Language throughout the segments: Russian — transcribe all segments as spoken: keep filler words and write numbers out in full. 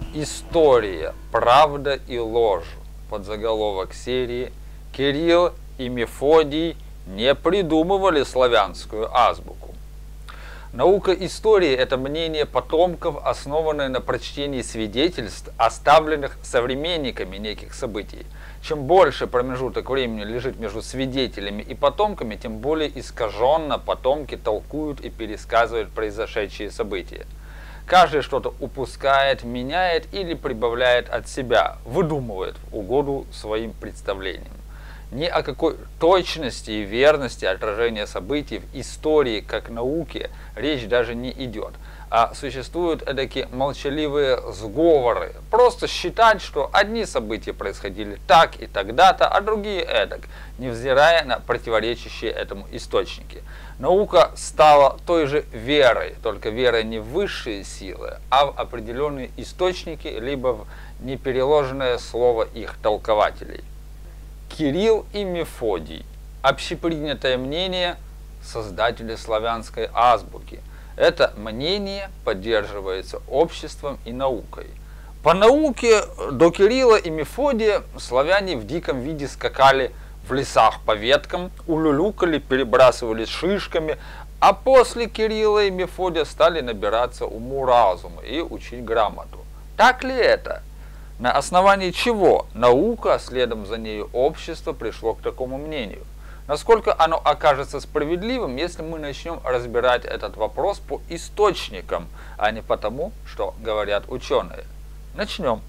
История, правда и ложь. Подзаголовок серии. Кирилл и Мефодий не придумывали славянскую азбуку. Наука истории – это мнение потомков, основанное на прочтении свидетельств, оставленных современниками неких событий. Чем больше промежуток времени лежит между свидетелями и потомками, тем более искаженно потомки толкуют и пересказывают произошедшие события. Каждый что-то упускает, меняет или прибавляет от себя, выдумывает в угоду своим представлениям. Ни о какой точности и верности отражения событий в истории как науке речь даже не идет, а существуют эдакие молчаливые сговоры. Просто считать, что одни события происходили так и тогда-то, а другие эдак, невзирая на противоречащие этому источники. Наука стала той же верой, только верой не в высшие силы, а в определенные источники, либо в непереложенное слово их толкователей. Кирилл и Мефодий – общепринятое мнение создателей славянской азбуки. Это мнение поддерживается обществом и наукой. По науке до Кирилла и Мефодия славяне в диком виде скакали в лесах по веткам, улюлюкали, перебрасывались шишками, а после Кирилла и Мефодия стали набираться уму-разума и учить грамоту. Так ли это? На основании чего наука, а следом за нею общество, пришло к такому мнению? Насколько оно окажется справедливым, если мы начнем разбирать этот вопрос по источникам, а не по тому, что говорят ученые? Начнем.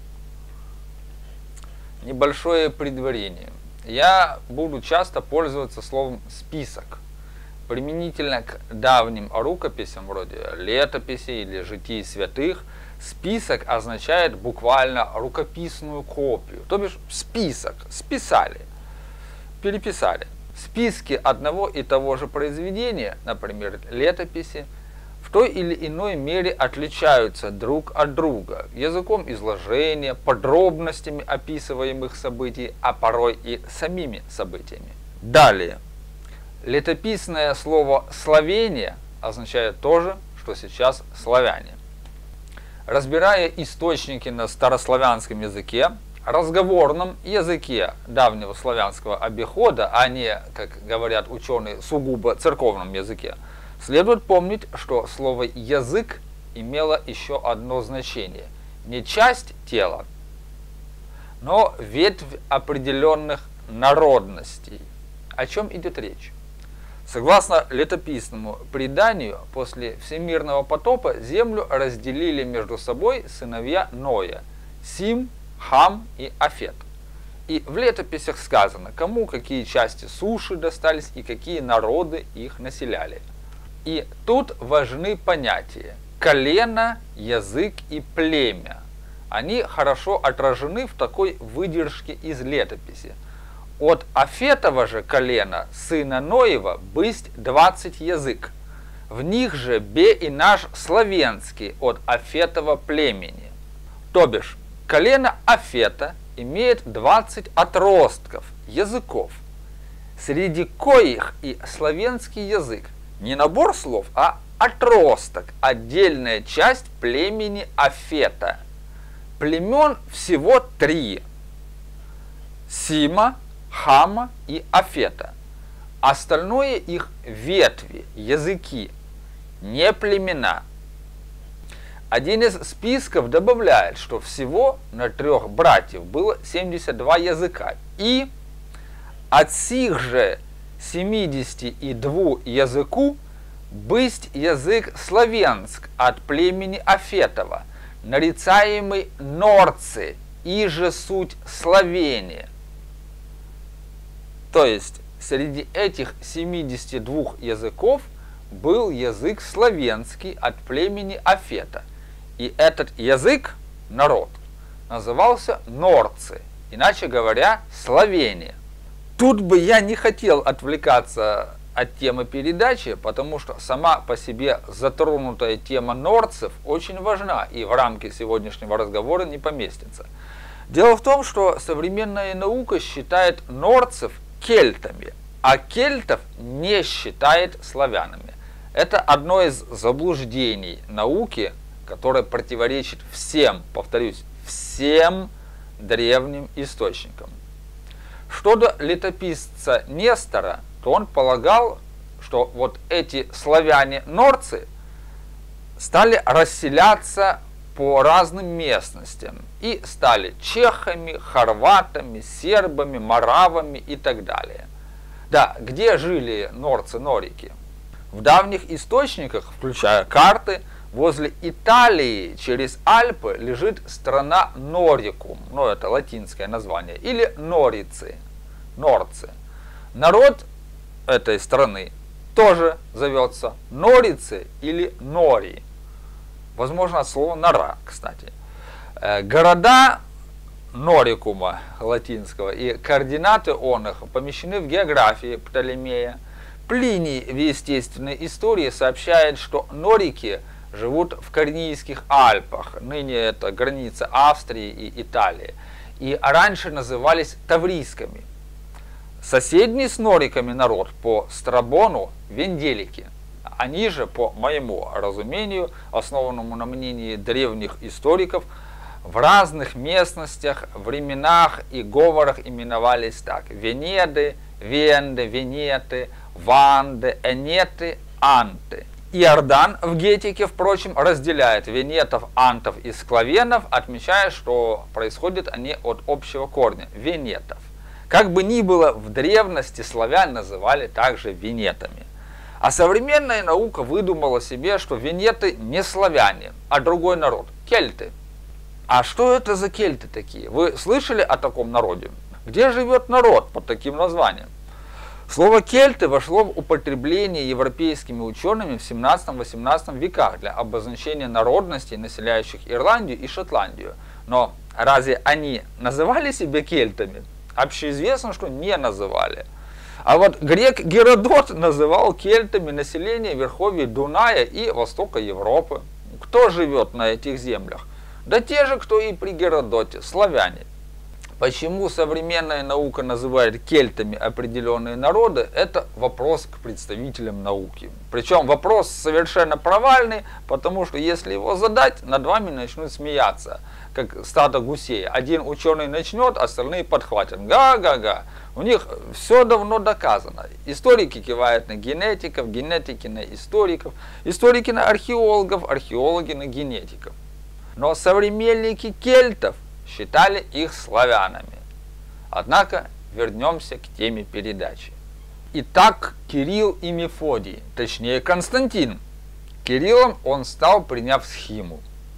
Небольшое предварение. Я буду часто пользоваться словом «список». Применительно к давним рукописям, вроде летописей или житий святых, список означает буквально рукописную копию, то бишь список, списали, переписали. Списки одного и того же произведения, например, летописи, в той или иной мере отличаются друг от друга языком изложения, подробностями описываемых событий, а порой и самими событиями. Далее. Летописное слово «словение» означает то же, что сейчас «славяне». Разбирая источники на старославянском языке, разговорном языке давнего славянского обихода, а не, как говорят ученые, сугубо церковном языке, следует помнить, что слово «язык» имело еще одно значение – не часть тела, но ветвь определенных народностей. О чем идет речь? Согласно летописному преданию, после всемирного потопа землю разделили между собой сыновья Ноя – Сим, Хам и Афет. И в летописях сказано, кому какие части суши достались и какие народы их населяли. И тут важны понятия колено, язык и племя. Они хорошо отражены в такой выдержке из летописи. От Афетова же колена, сына Ноева, бысть двадцать язык. В них же бе и наш славянский от Афетова племени. То бишь, колено Афета имеет двадцать отростков, языков, среди коих и славянский язык не набор слов, а отросток, отдельная часть племени Афета. Племен всего три – Сима, Хама и Афета. Остальное их ветви, языки, не племена. Один из списков добавляет, что всего на трех братьев было семьдесят два языка. И от сих же семидесяти двух языку бысть язык славянск от племени Афетова, нарицаемый норцы, и же суть словения. То есть среди этих семидесяти двух языков был язык славянский от племени Афета. И этот язык, народ, назывался норцы, иначе говоря, словения. Тут бы я не хотел отвлекаться от темы передачи, потому что сама по себе затронутая тема норцев очень важна и в рамки сегодняшнего разговора не поместится. Дело в том, что современная наука считает норцев кельтами, а кельтов не считает славянами. Это одно из заблуждений науки, которое противоречит всем, повторюсь, всем древним источникам. Что до летописца Нестора, то он полагал, что вот эти славяне-норцы стали расселяться по разным местностям и стали чехами, хорватами, сербами, моравами и так далее. Да, где жили норцы-норики? В давних источниках, включая карты, возле Италии через Альпы лежит страна Норикум, ну это латинское название, или Норицы, норцы. Народ этой страны тоже зовется Норицы или Нори. Возможно, от слова нора, кстати. Города Норикума латинского и координаты он их помещены в географии Птолемея. Плиний в естественной истории сообщает, что норики живут в Корнийских Альпах, ныне это граница Австрии и Италии, и раньше назывались таврийскими. Соседний с нориками народ по Страбону – венделики. Они же, по моему разумению, основанному на мнении древних историков, в разных местностях, временах и говорах именовались так: Венеды, Венды, Венеты, Ванды, Энеты, Анты. Иордан в Гетике, впрочем, разделяет венетов, антов и склавенов, отмечая, что происходят они от общего корня – венетов. Как бы ни было, в древности славян называли также венетами. А современная наука выдумала себе, что венеты не славяне, а другой народ – кельты. А что это за кельты такие? Вы слышали о таком народе? Где живет народ под таким названием? Слово «кельты» вошло в употребление европейскими учеными в семнадцатом-восемнадцатом веках для обозначения народностей, населяющих Ирландию и Шотландию. Но разве они называли себя кельтами? Общеизвестно, что не называли. А вот грек Геродот называл кельтами население верховья Дуная и востока Европы. Кто живет на этих землях? Да те же, кто и при Геродоте, славяне. Почему современная наука называет кельтами определенные народы, это вопрос к представителям науки. Причем вопрос совершенно провальный, потому что если его задать, над вами начнут смеяться, как стадо гусей. Один ученый начнет, остальные подхватят. Га-га-га. У них все давно доказано. Историки кивают на генетиков, генетики на историков, историки на археологов, археологи на генетиков. Но современники кельтов считали их славянами. Однако вернемся к теме передачи. Итак, Кирилл и Мефодий, точнее Константин. Кириллом он стал, приняв схиму.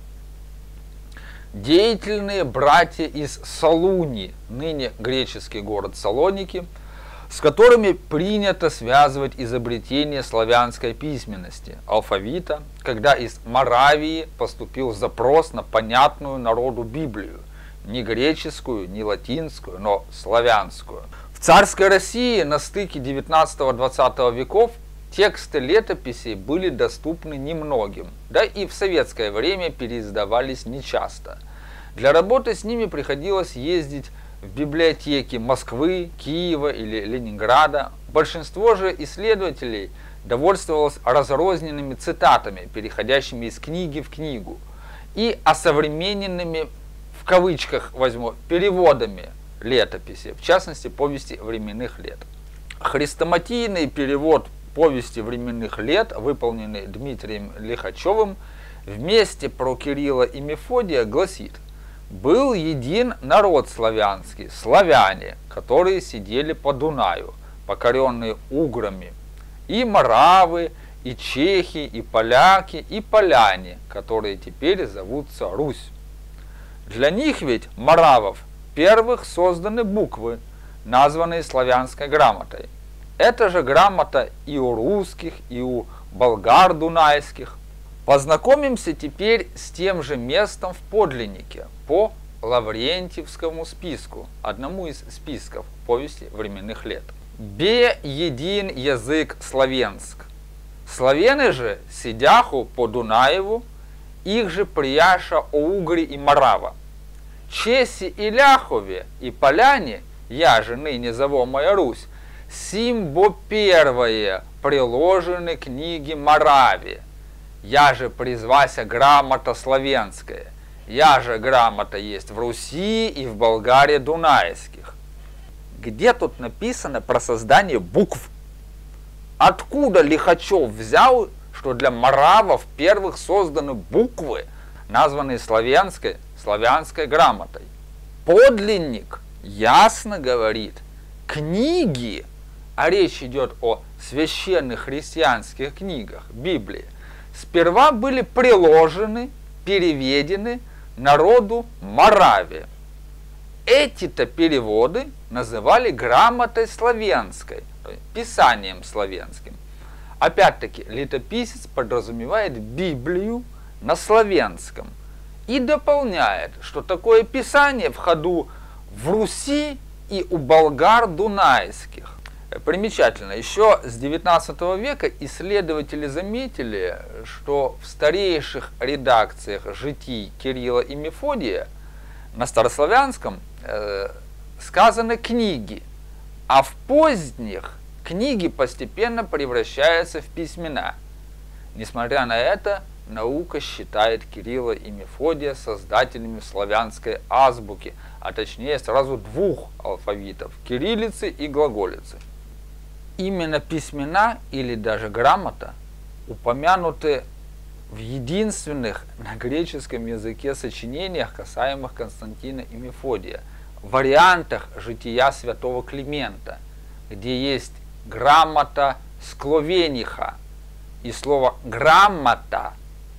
Деятельные братья из Салуни, ныне греческий город Салоники, с которыми принято связывать изобретение славянской письменности, алфавита, когда из Моравии поступил запрос на понятную народу Библию, не греческую, не латинскую, но славянскую. В царской России на стыке девятнадцатого-двадцатого веков тексты летописей были доступны немногим, да и в советское время переиздавались нечасто. Для работы с ними приходилось ездить в библиотеки Москвы, Киева или Ленинграда. Большинство же исследователей довольствовалось разрозненными цитатами, переходящими из книги в книгу, и осовремененными, в кавычках возьму, переводами летописи, в частности повести временных лет. Хрестоматийный перевод повести временных лет, выполненный Дмитрием Лихачевым, вместе про Кирилла и Мефодия гласит: «Был един народ славянский, славяне, которые сидели по Дунаю, покоренные уграми, и моравы, и чехи, и поляки, и поляне, которые теперь зовутся Русь. Для них ведь, моравов, первых созданы буквы, названные славянской грамотой. Это же грамота и у русских, и у болгар дунайских. Познакомимся теперь с тем же местом в подлиннике по Лаврентьевскому списку, одному из списков повести временных лет. Бе един язык славянск. Славяне же сидяху по Дунаеву, их же прияша о Угре и Морава. Чеси и ляхове и поляне, я же ныне зову моя Русь, сим бо первое приложены книги Моравии. Я же призвася грамота славянская, Я же грамота есть в Руси и в Болгарии Дунайских. Где тут написано про создание букв? Откуда Лихачев взял, что для моравов первых созданы буквы, названные славянской, славянской грамотой? Подлинник ясно говорит, книги, а речь идет о священных христианских книгах Библии, сперва были приложены, переведены народу Моравии. Эти-то переводы называли грамотой славянской, писанием славянским. Опять-таки, летописец подразумевает Библию на славянском и дополняет, что такое писание в ходу в Руси и у болгар дунайских. Примечательно, еще с девятнадцатого века исследователи заметили, что в старейших редакциях житий Кирилла и Мефодия на старославянском э, сказаны книги, а в поздних книги постепенно превращаются в письмена. Несмотря на это, наука считает Кирилла и Мефодия создателями славянской азбуки, а точнее сразу двух алфавитов – кириллицы и глаголицы. Именно письмена или даже грамота упомянуты в единственных на греческом языке сочинениях, касаемых Константина и Мефодия, вариантах жития святого Климента, где есть грамота скловениха, и слово грамота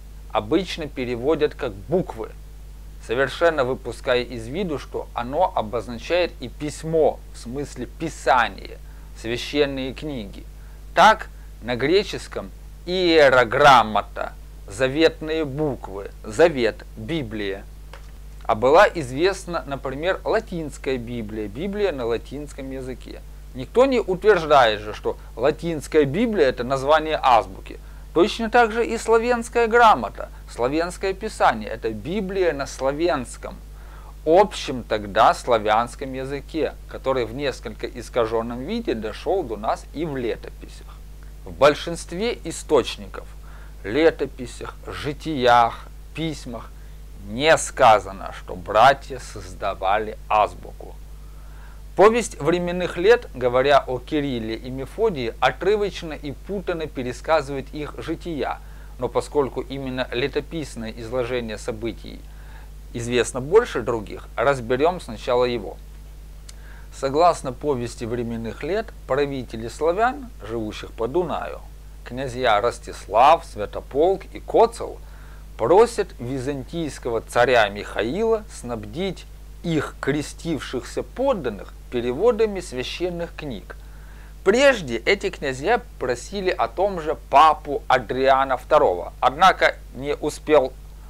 обычно переводят как буквы, совершенно выпуская из виду, что оно обозначает и письмо, в смысле писание, священные книги. Так, на греческом иерограммата, заветные буквы, завет, Библия. А была известна, например, латинская Библия, Библия на латинском языке. Никто не утверждает же, что латинская Библия – это название азбуки. Точно так же и славянская грамота, славянское писание – это Библия на славянском, общем тогда славянском языке, который в несколько искаженном виде дошел до нас и в летописях. В большинстве источников, летописях, житиях, письмах не сказано, что братья создавали азбуку. Повесть временных лет, говоря о Кирилле и Мефодии, отрывочно и путанно пересказывает их жития, но поскольку именно летописное изложение событий известно больше других, разберем сначала его. Согласно повести временных лет, правители славян, живущих по Дунаю, князья Ростислав, Святополк и Коцел, просят византийского царя Михаила снабдить их крестившихся подданных переводами священных книг. Прежде эти князья просили о том же папу Адриана второго, однако не успел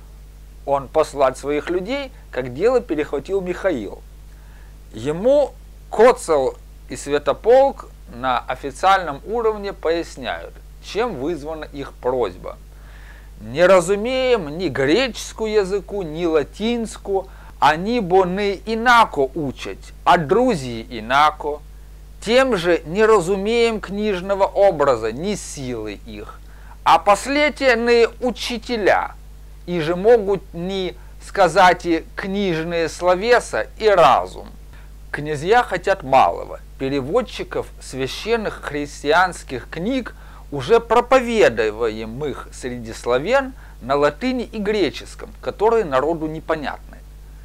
он послать своих людей, как дело перехватил Михаил. Ему Коцел и Святополк на официальном уровне поясняют, чем вызвана их просьба. Не разумеем ни греческую языку, ни латинскую, они бо не инако учать, а друзі инако. Тем же не разумеем книжного образа, ни силы их, а последние не учителя, и же могут не сказать и книжные словеса и разум. Князья хотят малого, переводчиков священных христианских книг, уже проповедуемых среди славян на латыни и греческом, которые народу непонятны.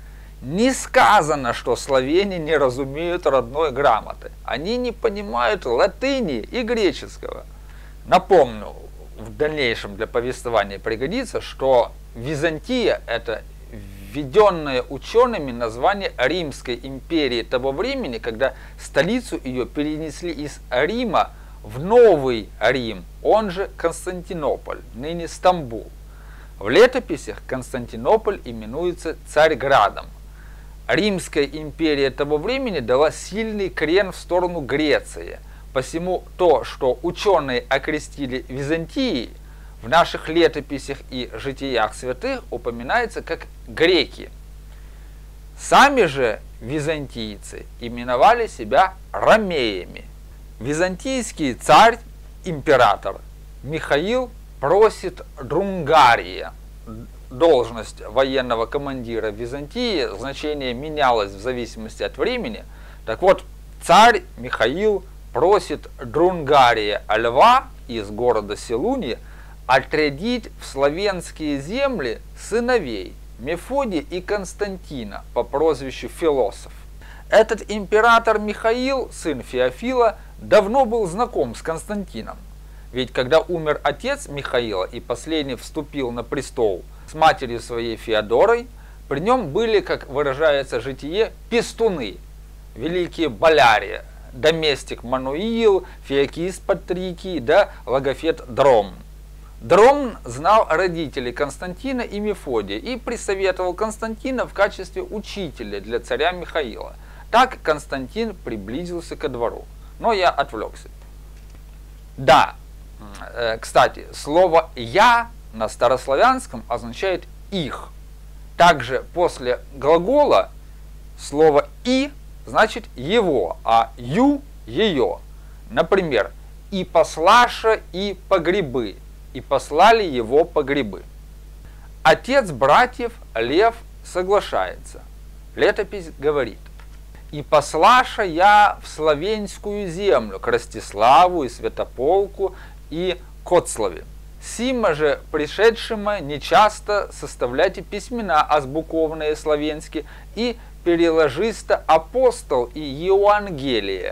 Не сказано, что славяне не разумеют родной грамоты. Они не понимают латыни и греческого. Напомню, в дальнейшем для повествования пригодится, что Византия – это введенное учеными название Римской империи того времени, когда столицу ее перенесли из Рима в Новый Рим, он же Константинополь, ныне Стамбул. В летописях Константинополь именуется Царьградом. Римская империя того времени дала сильный крен в сторону Греции, посему то, что ученые окрестили Византией, в наших летописях и житиях святых упоминается как греки. Сами же византийцы именовали себя ромеями. Византийский царь, император Михаил просит Друнгария, должность военного командира в Византии, значение менялось в зависимости от времени. Так вот, царь Михаил просит Друнгария Льва из города Селуни отрядить в славянские земли сыновей Мефодия и Константина по прозвищу Философ. Этот император Михаил, сын Феофила, давно был знаком с Константином. Ведь когда умер отец Михаила и последний вступил на престол с матерью своей Феодорой, при нем были, как выражается житие, пестуны, великие болярии, доместик Мануил, Феокис Патрикий, да логофет Дром. Дром знал родителей Константина и Мефодия и присоветовал Константина в качестве учителя для царя Михаила. Так Константин приблизился ко двору. Но я отвлекся. Да, кстати, слово «я» на старославянском означает «их». Также после глагола слово «и» значит «его», а «ю» – «ее». Например, «и послаша и погребы», «и послали его погребы». Отец братьев Лев соглашается. Летопись говорит: «И послаша я в славенскую землю, к Ростиславу и Святополку и Коцлаве. Сима же пришедшима нечасто составляйте письмена азбуковные славянские и переложиста апостол и Евангелие.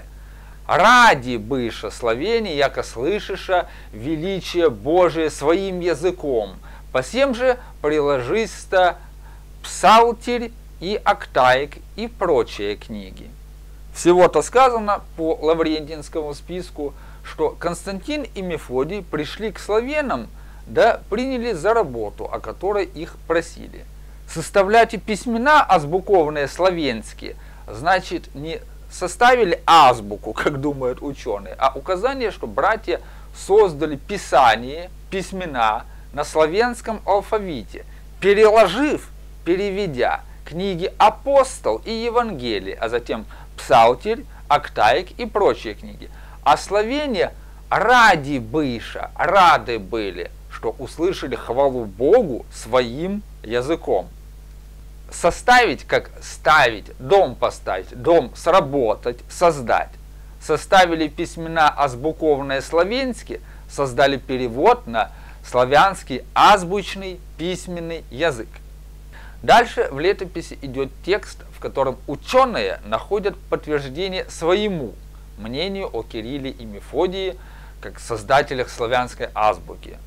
Ради быша Словения, яко слышиша величие Божие своим языком, посем же приложиста псалтирь и Актаик и прочие книги». Всего-то сказано по Лаврентинскому списку, что Константин и Мефодий пришли к славянам, да приняли за работу, о которой их просили. Составляйте письмена азбуковные славянские, значит, не составили азбуку, как думают ученые, а указание, что братья создали писание, письмена на славянском алфавите, переложив, переведя книги «Апостол» и «Евангелие», а затем «Псалтирь», «Актаик» и прочие книги. А славяне ради быша, рады были, что услышали хвалу Богу своим языком. Составить, как ставить, дом поставить, дом сработать, создать. Составили письмена азбуковные славянские, создали перевод на славянский азбучный письменный язык. Дальше в летописи идет текст, в котором ученые находят подтверждение своему мнению о Кирилле и Мефодии как создателях славянской азбуки.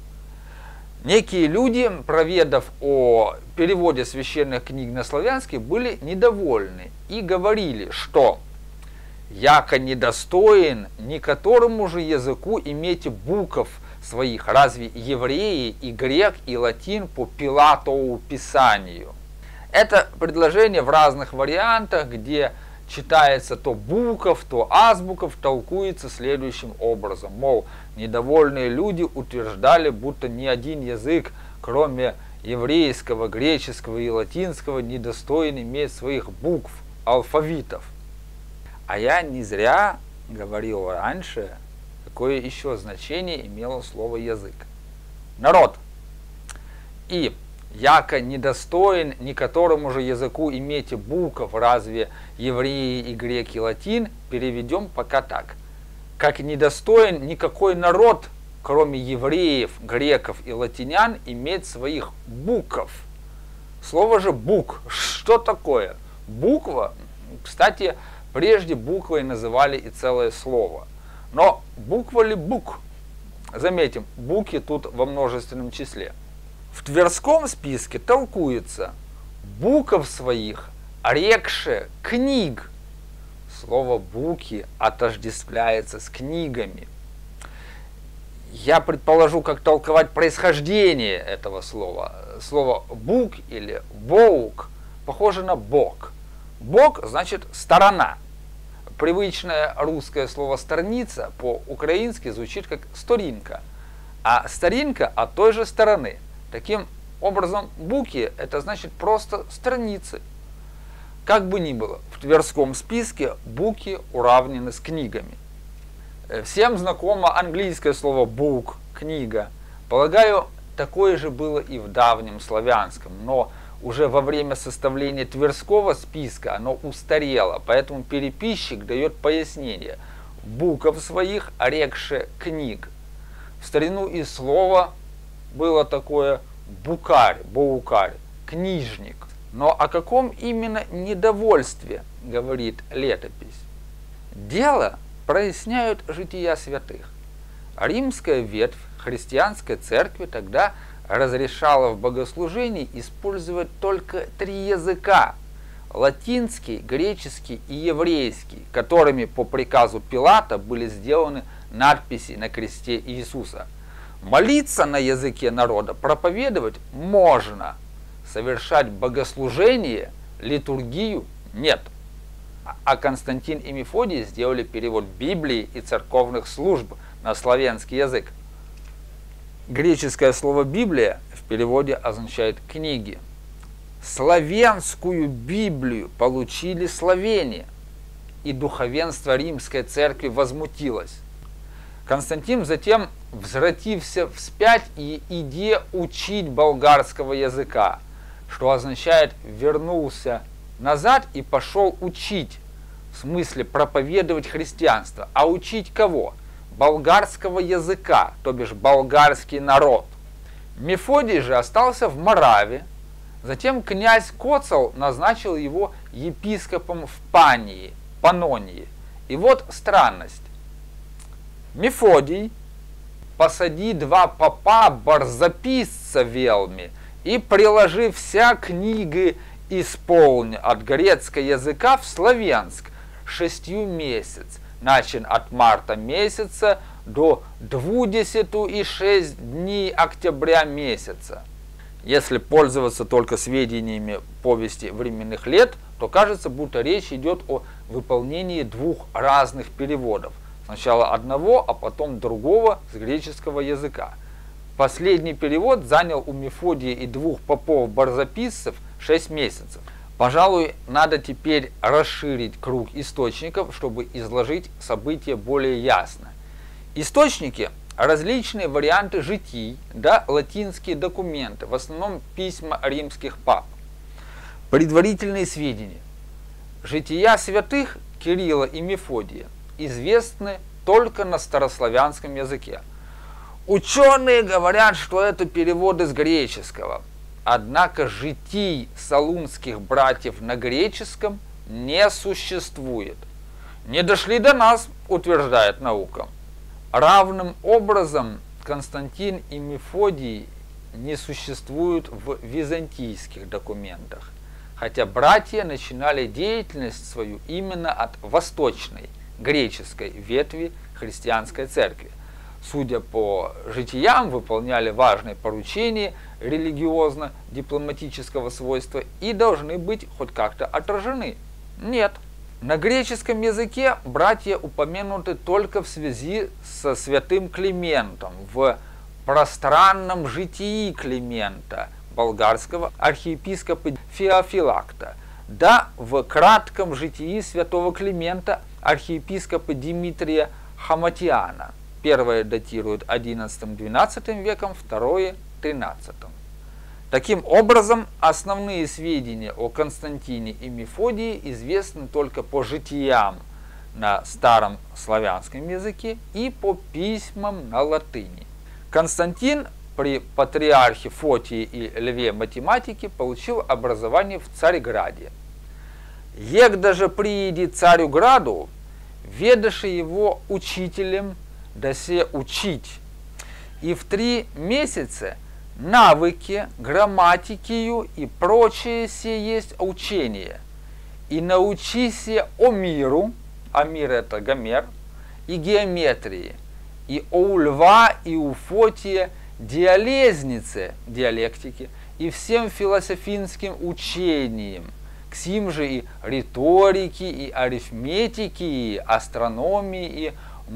Некие люди, проведав о переводе священных книг на славянский, были недовольны и говорили, что «яко недостоин ни которому же языку иметь букв своих, разве евреи и грек и латин по Пилатову писанию». Это предложение в разных вариантах, где читается то букв, то азбуков, толкуется следующим образом. Мол, недовольные люди утверждали, будто ни один язык, кроме еврейского, греческого и латинского, недостоин иметь своих букв, алфавитов. А я не зря говорил раньше, какое еще значение имело слово язык. Народ. И яко недостоин ни которому же языку иметь букв, разве евреи и греки латин, переведем пока так. Как недостоин никакой народ, кроме евреев, греков и латинян, иметь своих букв. Слово же бук. Что такое? Буква, кстати, прежде буквой называли и целое слово. Но буква ли бук? Заметим, буки тут во множественном числе. В Тверском списке толкуется «буков своих, рекше книг». Слово «буки» отождествляется с книгами. Я предположу, как толковать происхождение этого слова. Слово «бук» или «боук» похоже на «бок». «Бок» значит «сторона». Привычное русское слово «сторница» по-украински звучит как «сторинка», а «старинка» от той же стороны. Таким образом, буки – это значит просто страницы. Как бы ни было, в Тверском списке буки уравнены с книгами. Всем знакомо английское слово book – книга. Полагаю, такое же было и в давнем славянском, но уже во время составления Тверского списка оно устарело, поэтому переписчик дает пояснение: букв своих орекше книг. В старину и слово было такое букарь, боукарь, книжник. Но о каком именно недовольстве говорит летопись? Дело проясняют жития святых. Римская ветвь христианской церкви тогда разрешала в богослужении использовать только три языка – латинский, греческий и еврейский, которыми по приказу Пилата были сделаны надписи на кресте Иисуса. Молиться на языке народа, проповедовать можно, совершать богослужение, литургию нет. А Константин и Мефодий сделали перевод Библии и церковных служб на славянский язык. Греческое слово «Библия» в переводе означает «книги». Славянскую Библию получили словени, и духовенство Римской церкви возмутилось. Константин затем возвратился вспять и иде учить болгарского языка, что означает вернулся назад и пошел учить, в смысле проповедовать христианство. А учить кого? Болгарского языка, то бишь болгарский народ. Мефодий же остался в Моравии. Затем князь Коцел назначил его епископом в Пании, Панонии. И вот странность. Мефодий посади два попа барзаписца велми и приложи вся книги исполни от грецкого языка в славянск шестью месяц, начин от марта месяца до двудесяту и шесть дней октября месяца. Если пользоваться только сведениями повести временных лет, то кажется, будто речь идет о выполнении двух разных переводов. Сначала одного, а потом другого с греческого языка. Последний перевод занял у Мефодия и двух попов-барзаписцев шесть месяцев. Пожалуй, надо теперь расширить круг источников, чтобы изложить события более ясно. Источники – различные варианты житий, да, латинские документы, в основном письма римских пап. Предварительные сведения. Жития святых Кирилла и Мефодия известны только на старославянском языке. Ученые говорят, что это переводы с греческого. Однако житий салунских братьев на греческом не существует. Не дошли до нас, утверждает наука. Равным образом Константин и Мефодий не существуют в византийских документах, хотя братья начинали деятельность свою именно от восточной, греческой ветви христианской церкви. Судя по житиям, выполняли важные поручения религиозно-дипломатического свойства и должны быть хоть как-то отражены. Нет. На греческом языке братья упомянуты только в связи со святым Климентом в пространном житии Климента, болгарского архиепископа Феофилакта, да в кратком житии святого Климента архиепископа Димитрия Хаматиана. Первое датирует одиннадцатым-двенадцатым веком, второе – тринадцатым. Таким образом, основные сведения о Константине и Мефодии известны только по житиям на старом славянском языке и по письмам на латыни. Константин при патриархе Фотии и Льве Математике получил образование в Царьграде. Егда же прииди царю граду, ведаши его учителем досе учить, и в три месяца навыки, грамматикию и прочее се есть учение, и научися о миру, а мир это Гомер, и геометрии, и у Льва и у Фотия диалезнице, диалектики, и всем философинским учениям, к сим же и риторики, и арифметики, и астрономии, и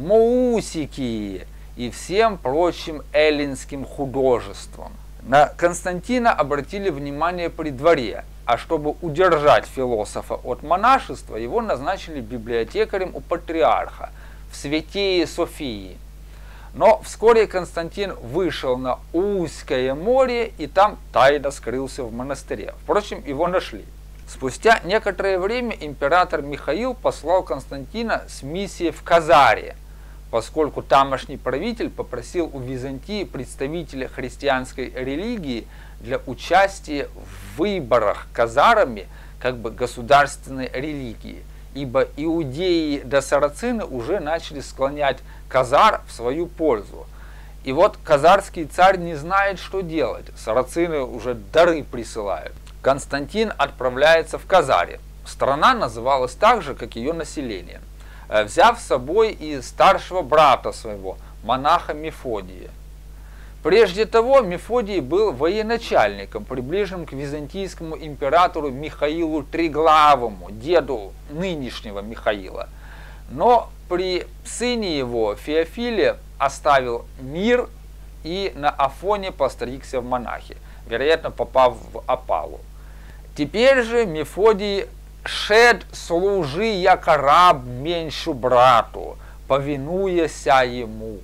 мусики, и всем прочим эллинским художествам. На Константина обратили внимание при дворе, а чтобы удержать философа от монашества, его назначили библиотекарем у патриарха в Святее Софии. Но вскоре Константин вышел на узкое море и там тайно скрылся в монастыре. Впрочем, его нашли. Спустя некоторое время император Михаил послал Константина с миссией в Казаре, поскольку тамошний правитель попросил у Византии представителя христианской религии для участия в выборах казарами как бы государственной религии, ибо иудеи да сарацины уже начали склонять казар в свою пользу. И вот казарский царь не знает, что делать, сарацины уже дары присылают. Константин отправляется в Казаре. Страна называлась так же, как ее население, взяв с собой и старшего брата своего, монаха Мефодия. Прежде того, Мефодий был военачальником, приближенным к византийскому императору Михаилу Триглавому, деду нынешнего Михаила. Но при сыне его, Феофиле, оставил мир и на Афоне постригся в монахи, вероятно, попав в опалу. Теперь же Мефодий шед служи, яко раб меньшу брату, повинуяся ему.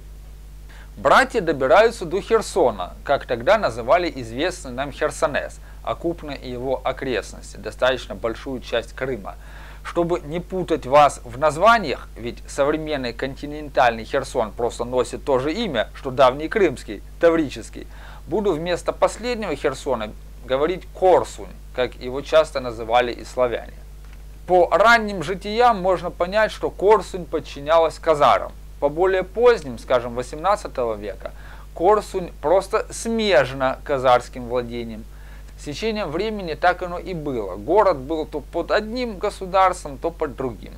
Братья добираются до Херсона, как тогда называли известный нам Херсонес, окупно и его окрестности, достаточно большую часть Крыма. Чтобы не путать вас в названиях, ведь современный континентальный Херсон просто носит то же имя, что давний крымский, таврический, буду вместо последнего Херсона говорить Корсунь, как его часто называли и славяне. По ранним житиям можно понять, что Корсунь подчинялась казарам. По более поздним, скажем, восемнадцатого века, Корсунь просто смежна казарским владением. С течением времени так оно и было. Город был то под одним государством, то под другим.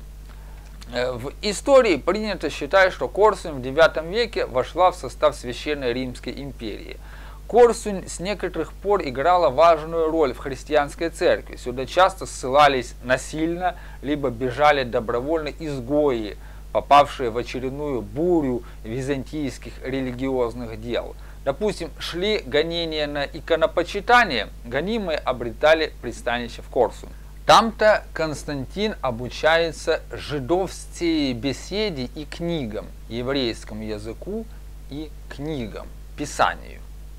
В истории принято считать, что Корсунь в девятом веке вошла в состав Священной Римской империи. Корсунь с некоторых пор играла важную роль в христианской церкви. Сюда часто ссылались насильно, либо бежали добровольно изгои, попавшие в очередную бурю византийских религиозных дел. Допустим, шли гонения на иконопочитание, гонимые обретали пристанище в Корсунь. Там-то Константин обучается жидовской беседе и книгам, еврейскому языку и книгам, писанию.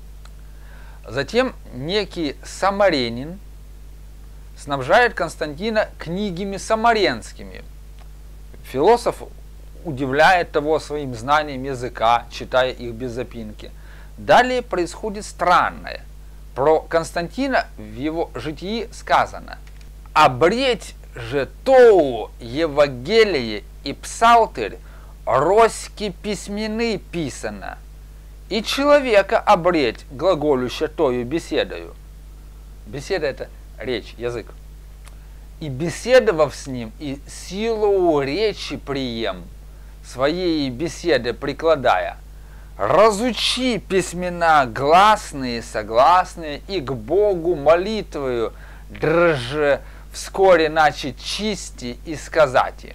Затем некий самарянин снабжает Константина книгами самаренскими. Философ удивляет того своим знанием языка, читая их без запинки. Далее происходит странное. Про Константина в его житии сказано: «Обреть же тоу Евангелие и псалтырь роськи письмены писано, и человека обреть глаголюща тою беседою». Беседа — это речь, язык. «И беседовав с ним, и силу речи прием, своей беседы прикладая, разучи письмена гласные, согласные, и к Богу молитвою држе вскоре начать чисти и сказать».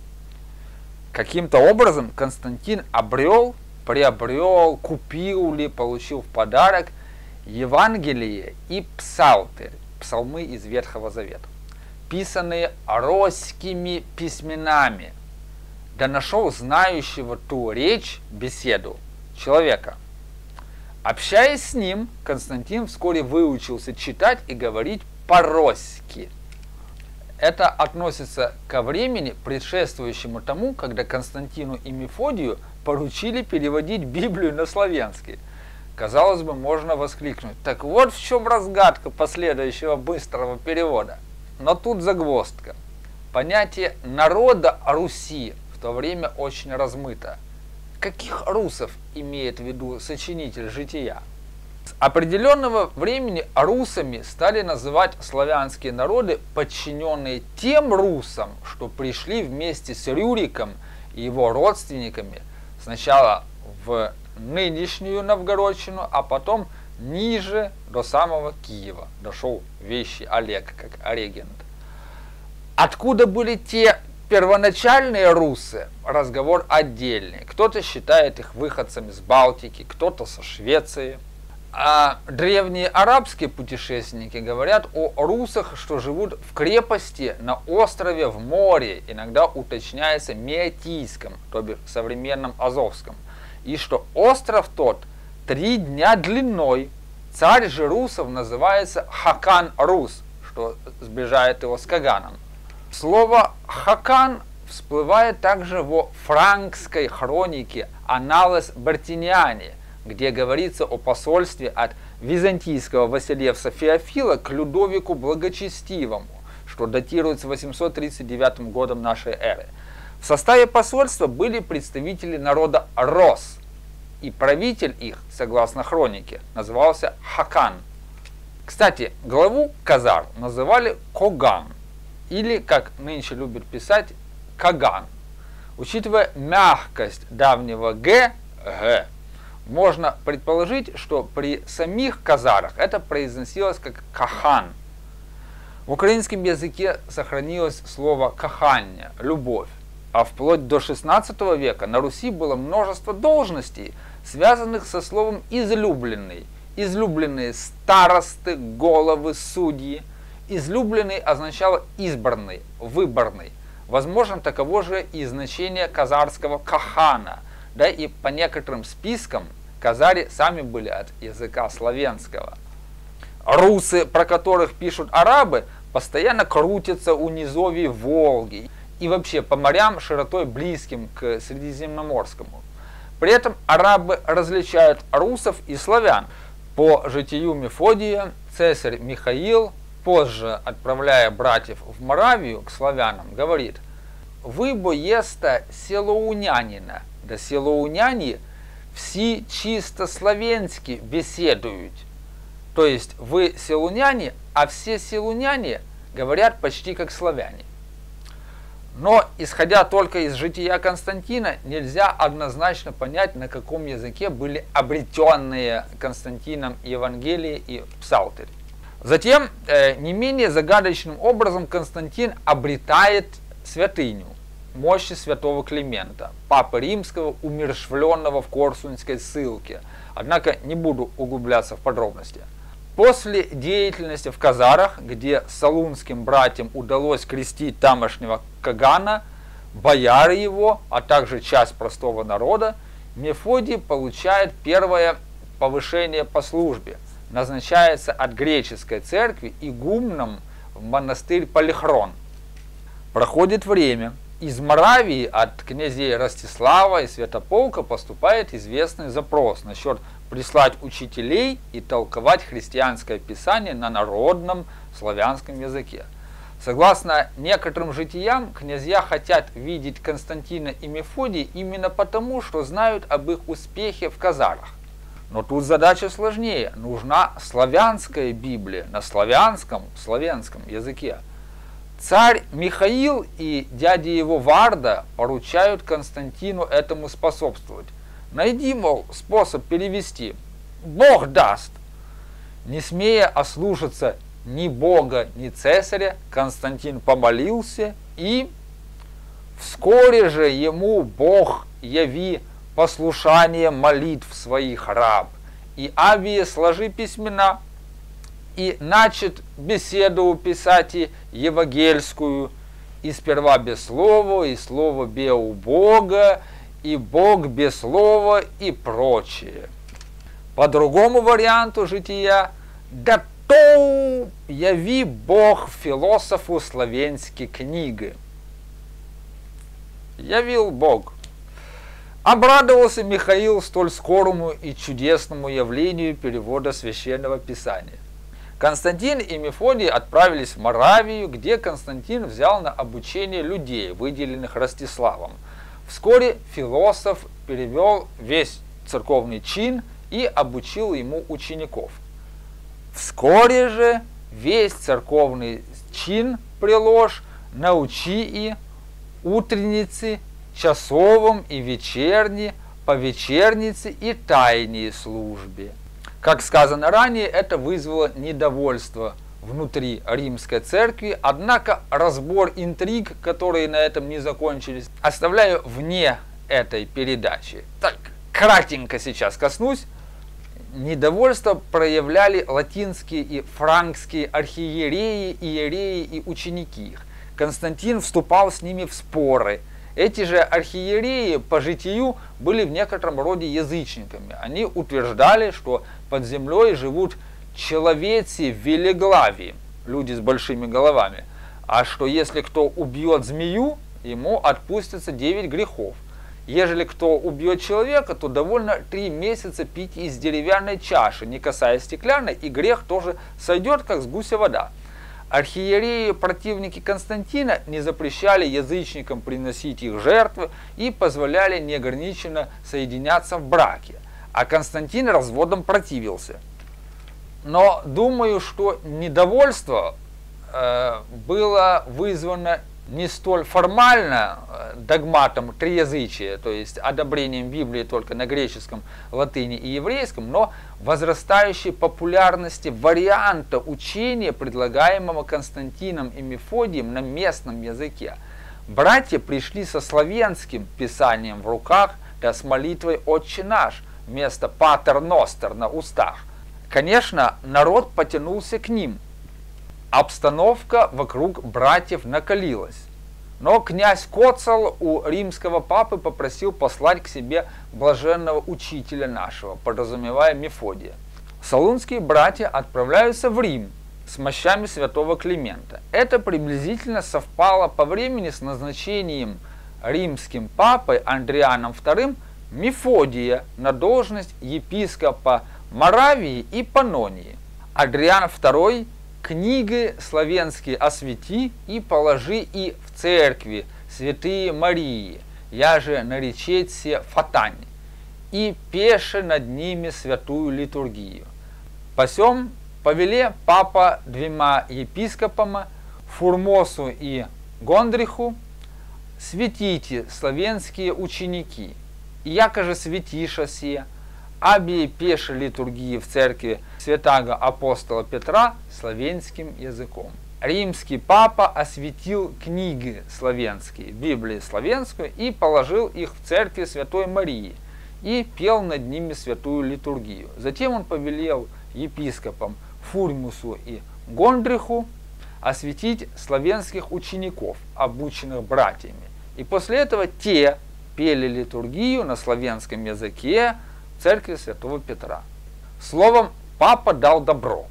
Каким-то образом Константин обрел, приобрел, купил ли, получил в подарок Евангелие и псалтырь, псалмы из Ветхого Завета, писанные роськими письменами, да нашел знающего ту речь, беседу, человека. Общаясь с ним, Константин вскоре выучился читать и говорить по-роськи. Это относится ко времени, предшествующему тому, когда Константину и Мефодию поручили переводить Библию на славянский. Казалось бы, можно воскликнуть: так вот в чем разгадка последующего быстрого перевода. Но тут загвоздка. Понятие народа Руси в то время очень размыто. Каких русов имеет в виду сочинитель жития? С определенного времени русами стали называть славянские народы, подчиненные тем русам, что пришли вместе с Рюриком и его родственниками сначала в нынешнюю Новгородщину, а потом ниже до самого Киева дошел вещий Олег, как регент. Откуда были те первоначальные русы, разговор отдельный. Кто-то считает их выходцами с Балтики, кто-то со Швеции. А древние арабские путешественники говорят о русах, что живут в крепости на острове в море, иногда уточняется Меотийском, то бишь современном Азовском. и что остров тот три дня длиной. Царь же русов называется Хакан Рус, что сближает его с Каганом. Слово Хакан всплывает также во франкской хронике Анналес Бартиниани, где говорится о посольстве от византийского Василевса Феофила к Людовику Благочестивому, что датируется восемьсот тридцать девятым годом нашей эры. В составе посольства были представители народа Рос, и правитель их, согласно хронике, назывался Хакан. Кстати, главу Казар называли Коган, или, как нынче любят писать, Каган. Учитывая мягкость давнего «г», «г», можно предположить, что при самих казарах это произносилось как «кахан». В украинском языке сохранилось слово «кахання» – «любовь», а вплоть до шестнадцатого века на Руси было множество должностей, связанных со словом «излюбленный». Излюбленные старосты, головы, судьи. Излюбленный означало избранный, выборный. Возможно, таково же и значение казарского кахана. Да и по некоторым спискам казари сами были от языка славянского. Русы, про которых пишут арабы, постоянно крутятся у низовий Волги и вообще по морям широтой близким к Средиземноморскому. При этом арабы различают русов и славян. По житию Мефодия цесарь Михаил, позже отправляя братьев в Моравию к славянам, говорит: «Вы бо еста селоунянина, да селоуняне все чисто славянски беседуют». То есть вы селуняне, а все селуняне говорят почти как славяне. Но, исходя только из жития Константина, нельзя однозначно понять, на каком языке были обретенные Константином Евангелие и Псалтырь. Затем, э, не менее загадочным образом Константин обретает святыню, мощи святого Климента, папы римского, умерщвленного в Корсунской ссылке. Однако не буду углубляться в подробности. После деятельности в Казарах, где салунским братьям удалось крестить тамошнего Кагана, бояры его, а также часть простого народа, Мефодий получает первое повышение по службе, назначается от греческой церкви игумном в монастырь Полихрон. Проходит время. Из Моравии от князей Ростислава и Святополка поступает известный запрос насчет прислать учителей и толковать христианское писание на народном славянском языке. Согласно некоторым житиям, князья хотят видеть Константина и Мефодия именно потому, что знают об их успехе в Казарах. Но тут задача сложнее. Нужна славянская Библия на славянском, славянском языке. Царь Михаил и дядя его Варда поручают Константину этому способствовать. Найди, мол, способ перевести. Бог даст. Не смея ослушаться ни Бога, ни цесаря, Константин помолился, и вскоре же ему Бог яви послушание молитв своих раб, и авие сложи письмена, и начат беседу писать и евангельскую, и сперва без слова, и слово бе у Бога, и Бог без слова, и прочее. По другому варианту жития, да то яви Бог философу славянские книги. Явил Бог. Обрадовался Михаил столь скорому и чудесному явлению перевода Священного Писания. Константин и Мефодий отправились в Моравию, где Константин взял на обучение людей, выделенных Ростиславом. Вскоре философ перевел весь церковный чин и обучил ему учеников. Вскоре же весь церковный чин приложь научи и утренницы, часовом и вечерни, по вечернице и тайней службе. Как сказано ранее, это вызвало недовольство внутри римской церкви, однако разбор интриг, которые на этом не закончились, оставляю вне этой передачи. Так, кратенько сейчас коснусь. Недовольство проявляли латинские и франкские архиереи, иереи и ученики их. Константин вступал с ними в споры, Эти же архиереи по житию были в некотором роде язычниками. Они утверждали, что под землей живут человецы велеглавии, люди с большими головами, а что если кто убьет змею, ему отпустятся девять грехов. Ежели кто убьет человека, то довольно три месяца пить из деревянной чаши, не касаясь стеклянной, и грех тоже сойдет, как с гуся вода. Архиереи, противники Константина, не запрещали язычникам приносить их жертвы и позволяли неограниченно соединяться в браке, а Константин разводом противился. Но думаю, что недовольство э, было вызвано не столь формально догматом триязычия, то есть одобрением Библии только на греческом, латыни и еврейском, но возрастающей популярности варианта учения, предлагаемого Константином и Мефодием на местном языке. Братья пришли со славянским писанием в руках, да с молитвой «Отче наш» вместо «Патер Ностер» на устах. Конечно, народ потянулся к ним. Обстановка вокруг братьев накалилась. Но князь Коцел у римского папы попросил послать к себе блаженного учителя нашего, подразумевая Мефодия. Солунские братья отправляются в Рим с мощами святого Климента. Это приблизительно совпало по времени с назначением римским папой Андрианом вторым Мефодия на должность епископа Моравии и Панонии. Адриан второй книги славянские освети и положи и в церкви святые Марии, я же наречет се фатань, и пеше над ними святую литургию. Посем повеле папа двумя епископам Фурмосу и Гондриху светите славянские ученики, и якоже святиша се, аби пеше литургии в церкви святаго апостола Петра славянским языком. Римский папа осветил книги славянские, Библию славянскую, и положил их в церкви Святой Марии, и пел над ними святую литургию. Затем он повелел епископам Фурмусу и Гондриху осветить славянских учеников, обученных братьями. И после этого те пели литургию на славянском языке в церкви Святого Петра. Словом, папа дал добро.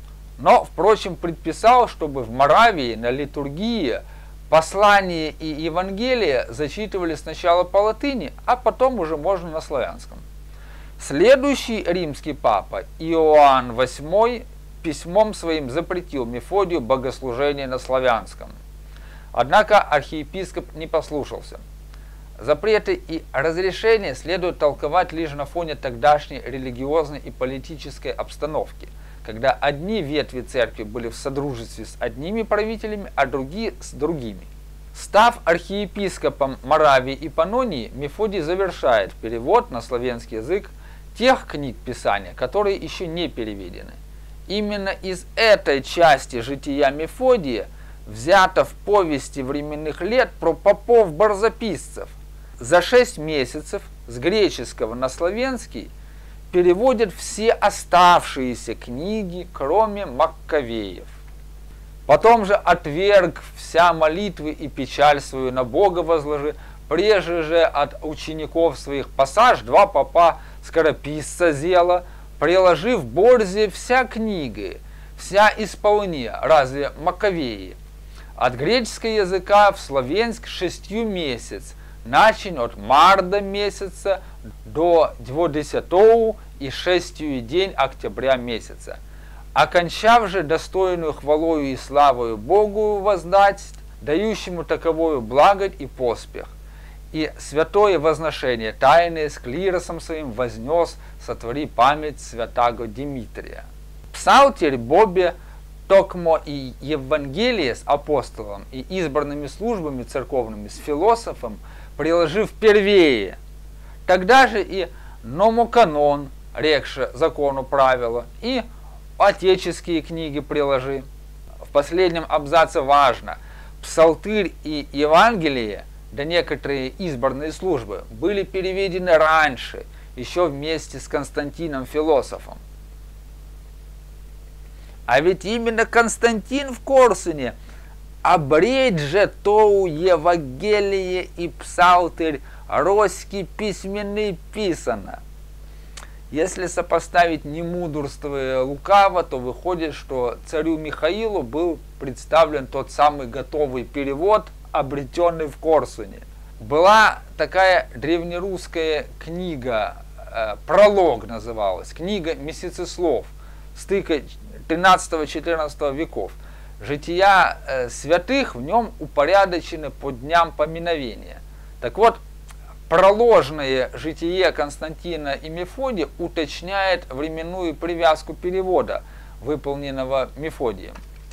Но, впрочем, предписал, чтобы в Моравии на литургии послания и Евангелия зачитывали сначала по латыни, а потом уже можно на славянском. Следующий римский папа, Иоанн восьмой, письмом своим запретил Мефодию богослужение на славянском. Однако архиепископ не послушался. Запреты и разрешения следует толковать лишь на фоне тогдашней религиозной и политической обстановки, когда одни ветви церкви были в содружестве с одними правителями, а другие с другими. Став архиепископом Моравии и Панонии, Мефодий завершает перевод на славянский язык тех книг Писания, которые еще не переведены. Именно из этой части жития Мефодия взято в повести временных лет про попов-барзаписцев. За шесть месяцев с греческого на славянский переводят все оставшиеся книги, кроме Маккавеев. Потом же отверг вся молитвы и печаль свою на Бога возложи, прежде же от учеников своих пассаж два попа скорописца зела, приложив борзе вся книга, вся исполния, разве Маккавеи. От греческого языка в славянск шестью месяц, начин от марта месяца до двадцатого и шестью день октября месяца. Окончав же достойную хвалою и славою Богу воздать, дающему таковую благодать и поспех, и святое возношение тайное с клиросом своим вознес, сотвори память святаго Димитрия. Псалтирь Бобе токмо и Евангелие с апостолом и избранными службами церковными с философом, приложив первее, тогда же и номоканон, рекше закону правила, и отеческие книги приложи. В последнем абзаце важно, псалтырь и Евангелие, да некоторые избранные службы, были переведены раньше, еще вместе с Константином философом. А ведь именно Константин в Корсуне обреть же то Евангелие и псалтырь роськи письменный писано. Если сопоставить не мудрствуя лукаво, то выходит, что царю Михаилу был представлен тот самый готовый перевод, обретенный в Корсуне. Была такая древнерусская книга, э, пролог называлась, книга месяцеслов, стыка тринадцатого-четырнадцатого веков. Жития э, святых в нем упорядочены по дням поминовения. Так вот, проложное житие Константина и Мефодия уточняет временную привязку перевода, выполненного Мефодием.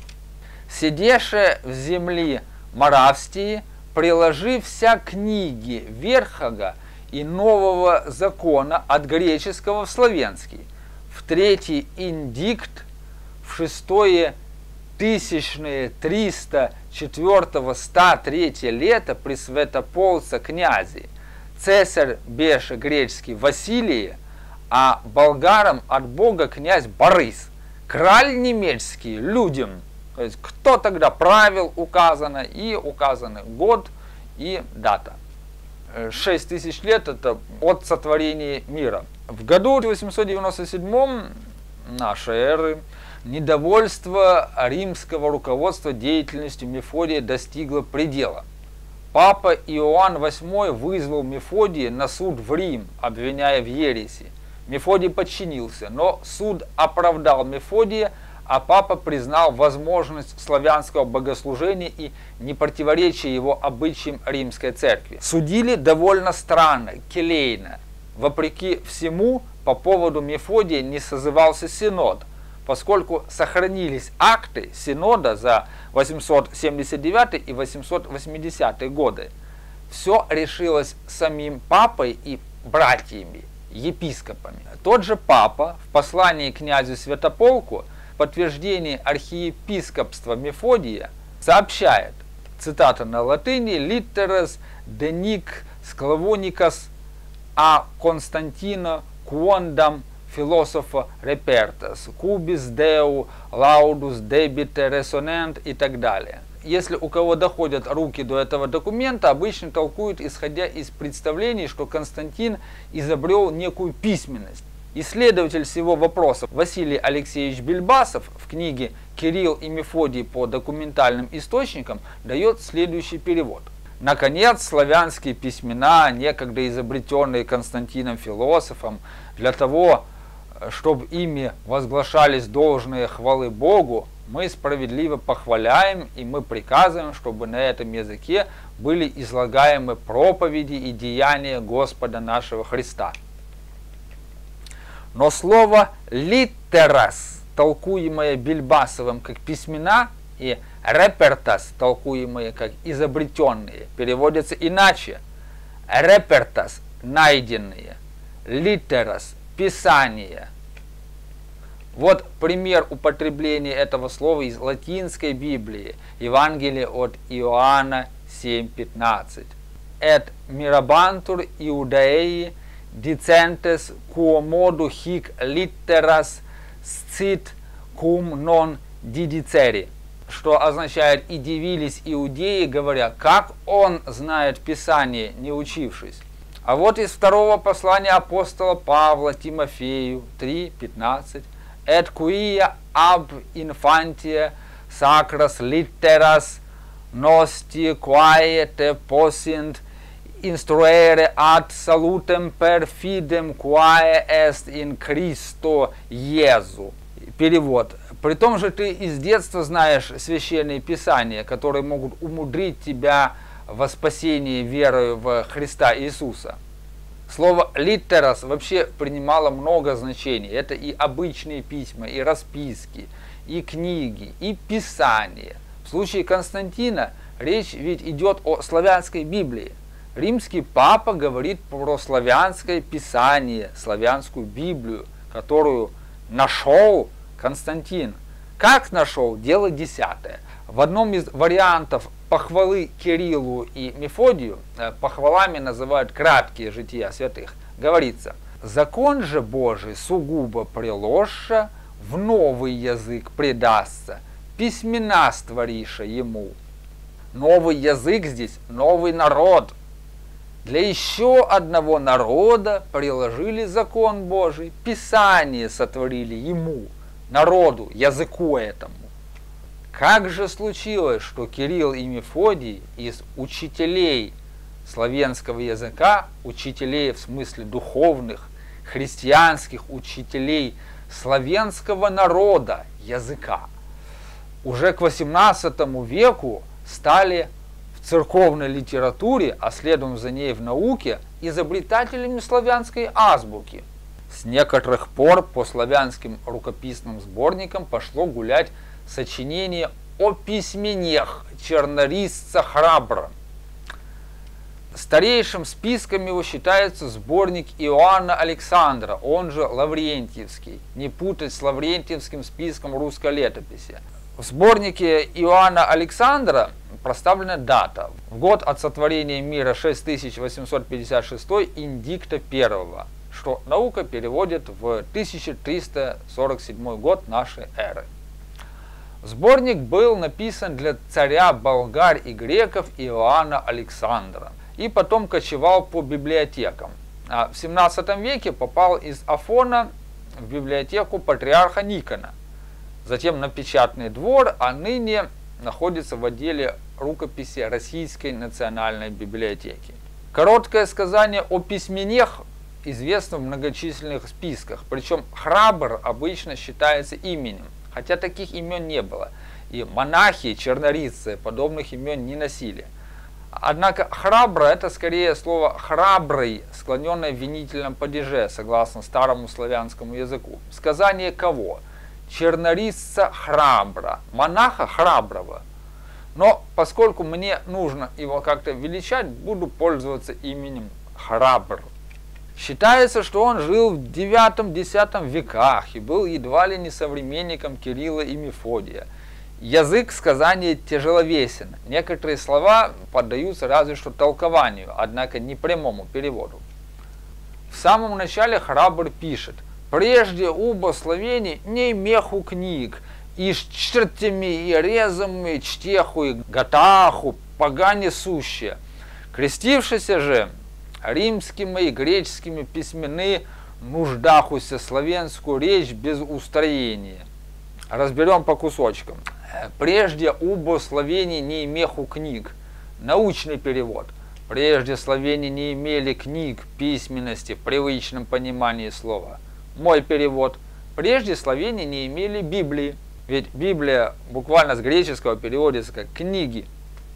«Сидеше в земли Моравстии, приложив вся книги Верхога и Нового закона от греческого в славянский, в третий индикт, в шестое тысячное триста четвертого ста третье лето при святополца князи, цесарь беше греческий Василий, а болгарам от бога князь Борис, краль немецкий людям». То есть, кто тогда правил, указано, и указаны год и дата. Шесть тысяч лет это от сотворения мира. В году восемьсот девяносто седьмом нашей эры недовольство римского руководства деятельностью Мефодия достигло предела. Папа Иоанн восьмой вызвал Мефодия на суд в Рим, обвиняя в ереси. Мефодий подчинился, но суд оправдал Мефодия, а папа признал возможность славянского богослужения и не противоречие его обычаям римской церкви. Судили довольно странно, келейно. Вопреки всему, по поводу Мефодия не созывался синод, поскольку сохранились акты синода за восемьсот семьдесят девятый и восемьсот восьмидесятый годы. Все решилось самим папой и братьями, епископами. Тот же папа в послании князю Святополку в подтверждении архиепископства Мефодия сообщает, цитата на латыни: «Литерес деник склавоникас а Константина куондам философа репертас, кубис деу лаудус дебите ресонент» и так далее. Если у кого доходят руки до этого документа, обычно толкуют, исходя из представлений, что Константин изобрел некую письменность. Исследователь всего вопроса Василий Алексеевич Бельбасов в книге «Кирилл и Мефодий по документальным источникам» дает следующий перевод. Наконец, славянские письмена, некогда изобретенные Константином философом, для того, чтобы ими возглашались должные хвалы Богу, мы справедливо похваляем и мы приказываем, чтобы на этом языке были излагаемы проповеди и деяния Господа нашего Христа. Но слово «литерас», толкуемое Бельбасовым как письмена, и «репертас», толкуемые как изобретенные, переводятся иначе. «Репертас» – найденные, «литерас» – писание. Вот пример употребления этого слова из латинской Библии, Евангелие от Иоанна семь пятнадцать. «Et mirabantur Iudaei dicentes quomodo hic litteras scit cum non didiceri», что означает «и дивились иудеи, говоря, как он знает Писание, не учившись». А вот из второго послания апостола Павла Тимофею три пятнадцать. «Et quia ab infantia sacras litteras nosti quae te possint instruere ad salutem per fidem quae est in Christo Иезу». Перевод. «При том же ты из детства знаешь священные писания, которые могут умудрить тебя во спасении верою в Христа Иисуса». Слово «литерас» вообще принимало много значений. Это и обычные письма, и расписки, и книги, и писания. В случае Константина речь ведь идет о славянской Библии. Римский папа говорит про славянское писание, славянскую Библию, которую нашел Константин. Как нашел? Дело десятое. В одном из вариантов похвалы Кириллу и Мефодию, похвалами называют краткие жития святых, говорится: «Закон же Божий сугубо приложша, в новый язык предастся, письмена створиша ему». Новый язык здесь, новый народ. Для еще одного народа приложили закон Божий, Писание сотворили ему, народу, языку этому. Как же случилось, что Кирилл и Мефодий из учителей славянского языка, учителей в смысле духовных, христианских учителей славянского народа, языка, уже к восемнадцатому веку стали в церковной литературе, а следом за ней в науке, изобретателями славянской азбуки. С некоторых пор по славянским рукописным сборникам пошло гулять сочинение о письменнях чернорисца Храбра. Старейшим списком его считается сборник Иоанна Александра, он же Лаврентьевский, не путать с Лаврентьевским списком русской летописи. В сборнике Иоанна Александра проставлена дата. В год от сотворения мира шесть тысяч восемьсот пятьдесят шестой индикта первого, что наука переводит в тысяча триста сорок седьмой год нашей эры. Сборник был написан для царя болгар и греков Иоанна Александра и потом кочевал по библиотекам. А в семнадцатом веке попал из Афона в библиотеку патриарха Никона, затем на печатный двор, а ныне находится в отделе рукописи Российской национальной библиотеки. Короткое сказание о письменнях известно в многочисленных списках, причем Храбр обычно считается именем, хотя таких имен не было, и монахи, чернорисцы подобных имен не носили. Однако храбро это скорее слово храбрый, склоненное в винительном падеже, согласно старому славянскому языку. Сказание кого? Чернорисца Храбра, монаха Храброго. Но поскольку мне нужно его как-то величать, буду пользоваться именем Храбр. Считается, что он жил в девятом-десятом веках и был едва ли не современником Кирилла и Мефодия. Язык сказания тяжеловесен. Некоторые слова поддаются разве что толкованию, однако не прямому переводу. В самом начале Храбр пишет: «Прежде убо словени не имеху книг, и чертями и резами чтеху и гатаху погане суще. Крестившися же римскими и греческими письмены нуждахуся славянскую речь без устроения». Разберем по кусочкам. Прежде убо словени не имеху книг. Научный перевод. Прежде словени не имели книг, письменности в привычном понимании слова. Мой перевод. Прежде словени не имели Библии. Ведь Библия буквально с греческого переводится как книги.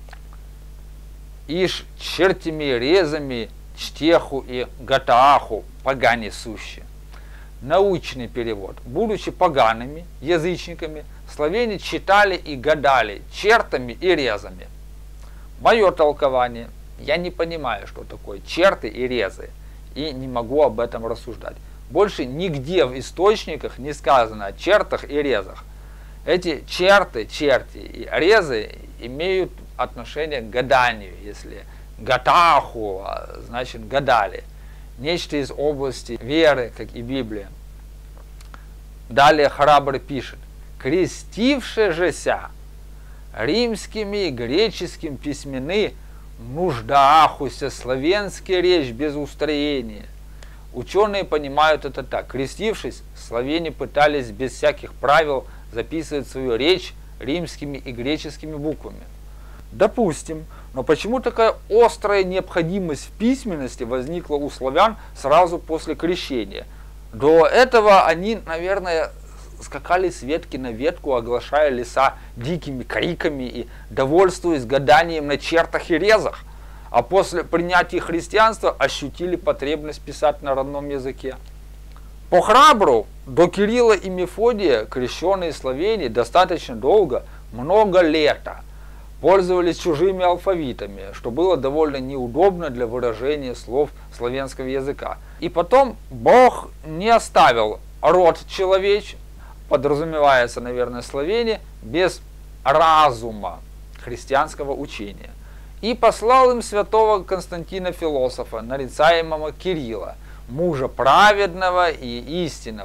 Иш чертями, резами, чтеху и гатааху погане суще. Научный перевод. Будучи погаными, язычниками, словени читали и гадали чертами и резами. Мое толкование. Я не понимаю, что такое черты и резы, и не могу об этом рассуждать. Больше нигде в источниках не сказано о чертах и резах. Эти черты, черти и резы имеют отношение к гаданию. Если гатаху, значит гадали. Нечто из области веры, как и Библия. Далее Храбр пишет: «Крестивши жеся римскими и греческими письмены нуждаахуся славянская речь без устроения». Ученые понимают это так. Крестившись, славяне пытались без всяких правил записывать свою речь римскими и греческими буквами. Допустим, но почему такая острая необходимость в письменности возникла у славян сразу после крещения? До этого они, наверное, скакали с ветки на ветку, оглашая леса дикими криками и довольствуясь гаданием на чертах и резах, а после принятия христианства ощутили потребность писать на родном языке. По Храбру до Кирилла и Мефодия крещенные славяне достаточно долго, много лета, пользовались чужими алфавитами, что было довольно неудобно для выражения слов славянского языка. И потом Бог не оставил род человеческий, подразумевается, наверное, славяне, без разума христианского учения. И послал им святого Константина Философа, нарицаемого Кирилла, мужа праведного и истинного,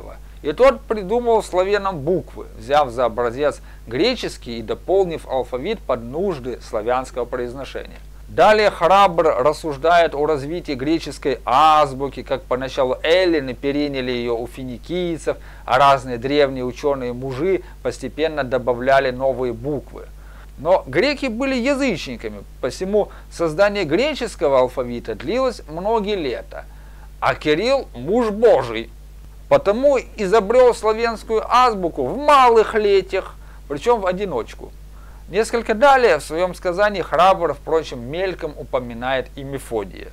и тот придумал славянам буквы, взяв за образец греческий и дополнив алфавит под нужды славянского произношения. Далее Храбр рассуждает о развитии греческой азбуки, как поначалу эллины переняли ее у финикийцев, а разные древние ученые-мужи постепенно добавляли новые буквы. Но греки были язычниками, посему создание греческого алфавита длилось многие лета, а Кирилл – муж Божий, потому изобрел славянскую азбуку в малых летях, причем в одиночку. Несколько далее в своем сказании Храбр, впрочем, мельком упоминает и Мефодия.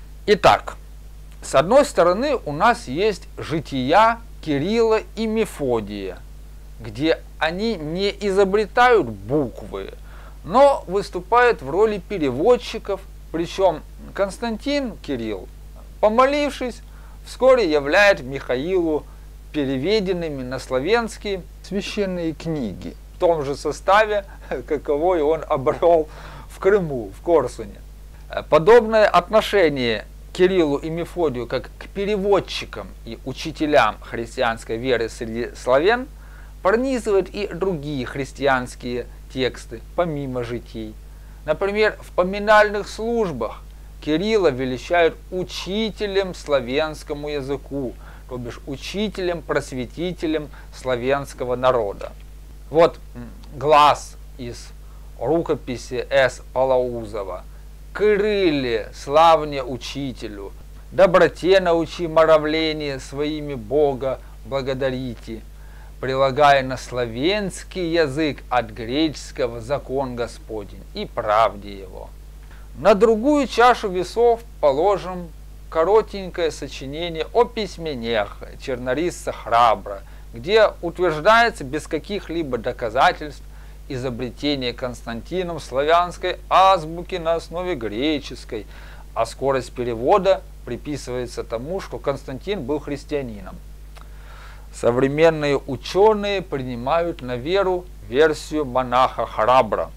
Итак, с одной стороны у нас есть жития Кирилла и Мефодия, где они не изобретают буквы, но выступают в роли переводчиков, причем Константин Кирилл, помолившись, вскоре являет Михаилу переведенными на славянские священные книги, в том же составе, каковой он обрел в Крыму, в Корсуне. Подобное отношение к Кириллу и Мефодию как к переводчикам и учителям христианской веры среди славян пронизывает и другие христианские тексты, помимо житий. Например, в поминальных службах Кирилла величают учителем славянскому языку, то бишь учителем, просветителем славянского народа. Вот глаз из рукописи С. Палаузова. «Кирилле, славне учителю, доброте научи моравление своими Бога благодарите, прилагая на славянский язык от греческого закон Господень и правде его». На другую чашу весов положим коротенькое сочинение о письменах чернорисца Храбра, где утверждается без каких-либо доказательств изобретение Константином славянской азбуки на основе греческой, а скорость перевода приписывается тому, что Константин был христианином. Современные ученые принимают на веру версию монаха Храбра.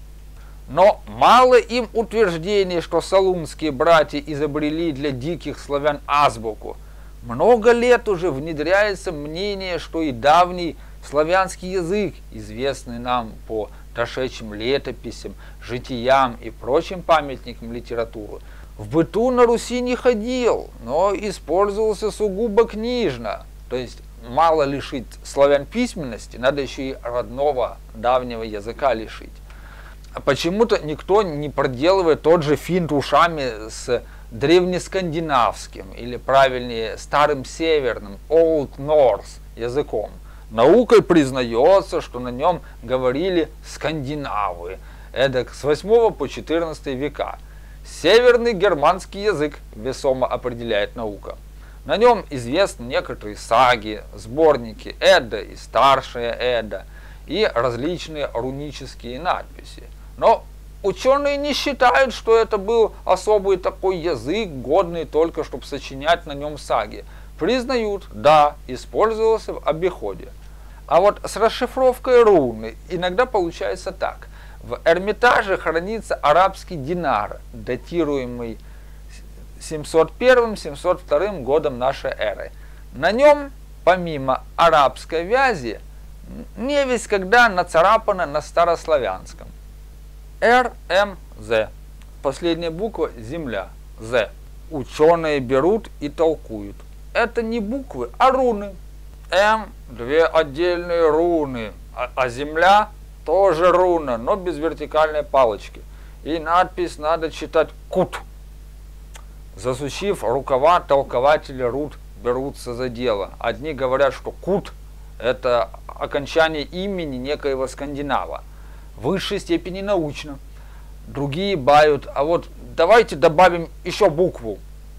Но мало им утверждений, что салунские братья изобрели для диких славян азбуку. Много лет уже внедряется мнение, что и давний славянский язык, известный нам по дошедшим летописям, житиям и прочим памятникам литературы, в быту на Руси не ходил, но использовался сугубо книжно. То есть мало лишить славян письменности, надо еще и родного давнего языка лишить. А почему-то никто не проделывает тот же финт ушами с древнескандинавским, или правильнее старым северным, Old Norse языком. Наукой признается, что на нем говорили скандинавы, эдак с восьмого по четырнадцатый века. Северный германский язык весомо определяет наука. На нем известны некоторые саги, сборники Эдда и Старшая Эдда и различные рунические надписи. Но ученые не считают, что это был особый такой язык, годный только, чтобы сочинять на нем саги. Признают, да, использовался в обиходе. А вот с расшифровкой руны иногда получается так. В Эрмитаже хранится арабский динар, датируемый семьсот первым — семьсот вторым годом нашей эры. На нем, помимо арабской вязи, невесть когда нацарапано на старославянском. Р М З. Последняя буква земля. З. Ученые берут и толкуют. Это не буквы, а руны. М – две отдельные руны, а, а земля тоже руна, но без вертикальной палочки. И надпись надо читать кут. Засучив рукава, толкователи руд берутся за дело. Одни говорят, что кут – это окончание имени некоего скандинава, в высшей степени научно. Другие бают, а вот давайте добавим еще букву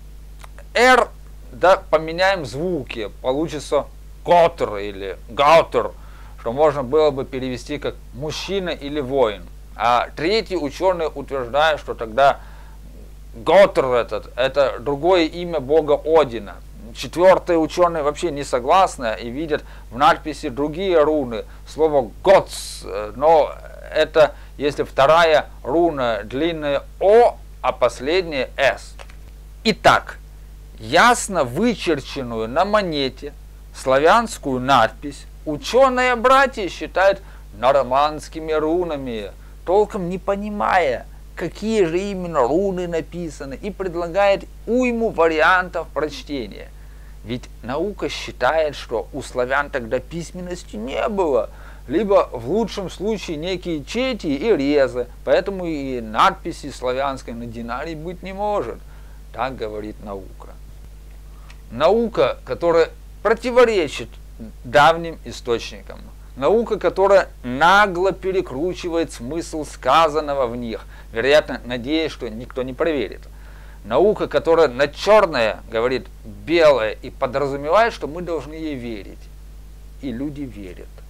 Р, да поменяем звуки, получится Готер или Гаутер, что можно было бы перевести как мужчина или воин. А третий ученый утверждает, что тогда Готер этот, это другое имя бога Одина. Четвертые ученые вообще не согласны и видят в надписи другие руны, слово Готс, но это если вторая руна длинная О, а последняя С. Итак, ясно вычерченную на монете славянскую надпись ученые братья считают нормандскими рунами, толком не понимая, какие же именно руны написаны, и предлагает уйму вариантов прочтения. Ведь наука считает, что у славян тогда письменности не было, либо в лучшем случае некие чети и резы, поэтому и надписи славянской на динаре быть не может. Так говорит наука. Наука, которая противоречит давним источникам. Наука, которая нагло перекручивает смысл сказанного в них, вероятно, надеясь, что никто не проверит. Наука, которая на черное говорит белое и подразумевает, что мы должны ей верить. И люди верят.